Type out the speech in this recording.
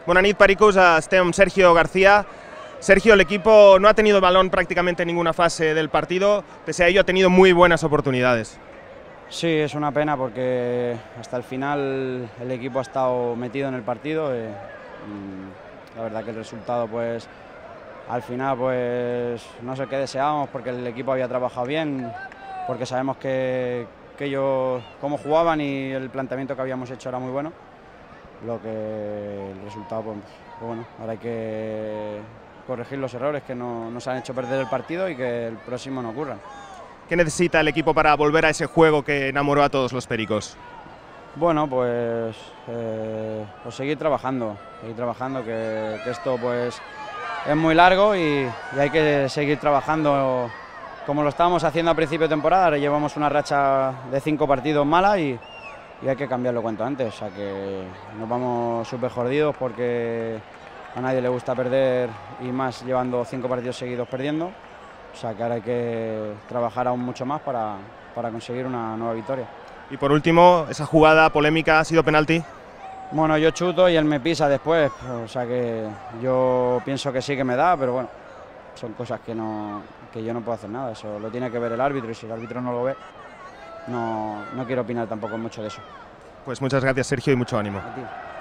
Bona nit, Pericos, estem amb Sergio García. Sergio, el equipo no ha tenido balón prácticamente en ninguna fase del partido, pese a ello ha tenido muy buenas oportunidades. Sí, es una pena porque hasta el final el equipo ha estado metido en el partido. La verdad que el resultado, pues, al final, pues, no es el que deseábamos porque el equipo había trabajado bien, porque sabemos que ellos cómo jugaban y el planteamiento que habíamos hecho era muy bueno. Lo que el resultado, pues bueno, ahora hay que corregir los errores que nos han hecho perder el partido y que el próximo no ocurran. ¿Qué necesita el equipo para volver a ese juego que enamoró a todos los pericos? Bueno, pues seguir trabajando, que esto pues es muy largo y hay que seguir trabajando como lo estábamos haciendo a principio de temporada. Ahora llevamos una racha de 5 partidos mala y hay que cambiarlo cuanto antes. O sea que nos vamos súper jodidos porque a nadie le gusta perder y más llevando 5 partidos seguidos perdiendo. O sea que ahora hay que trabajar aún mucho más para conseguir una nueva victoria. Y por último, esa jugada polémica, ¿ha sido penalti? Bueno, yo chuto y él me pisa después, o sea que yo pienso que sí que me da, pero bueno, son cosas que yo no puedo hacer nada, eso lo tiene que ver el árbitro y si el árbitro no lo ve, no quiero opinar tampoco mucho de eso. Pues muchas gracias, Sergio, y mucho ánimo. A ti.